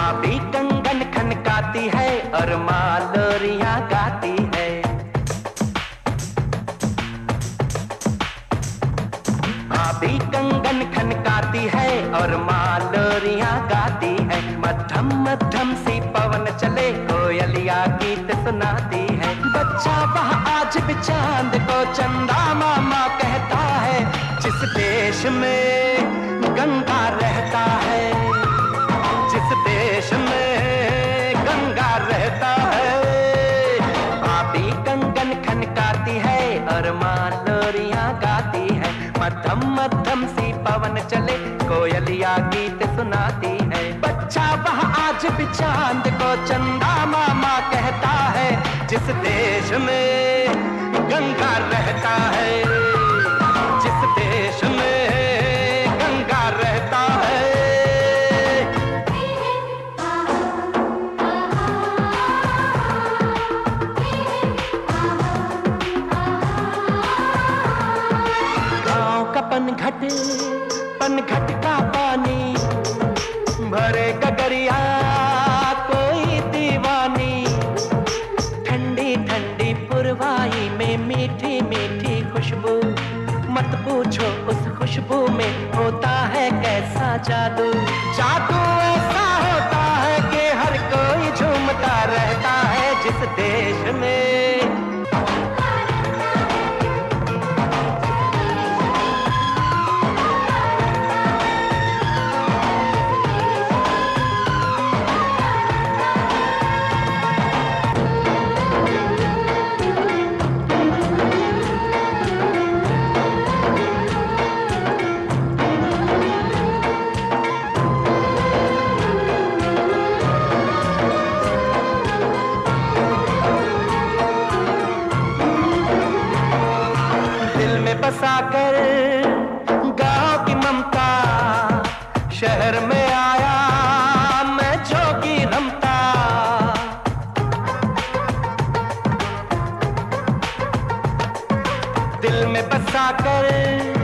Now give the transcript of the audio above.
भाभी कंगन खनकाती है और माँ लोरियां गाती है। भाभी कंगन खनकाती है और माँ लोरियां गाती है। मध्यम मध्यम सी पवन चले कोयलिया गीत सुनाती है। बच्चा वह आज भी चांद को चंदा मामा कहता है। जिस देश में गंगा रहता है, जिस देश में गंगा रहता है। भाभी कंगन खनकाती है और माँ लोरियां गाती है। मध्यम मध्यम सी पवन चले कोयलिया गीत सुनाती है। बच्चा वह आज भी चांद को चंदा मामा कहता है। जिस देश में गंगा रहता है, जिस देश में गंगा रहता है। गाँव का पनघट का पानी भरे गगरिया कोई दीवानी। ठंडी ठंडी पुरवाई में मीठी मीठी खुशबू। मत पूछो उस खुशबू में होता है कैसा जादू। जादू ऐसा होता है कि हर कोई झूमता रहता है। जिस देश में बसाकर गांव की ममता शहर में आया मैं जोगी रमता। दिल में बसाकर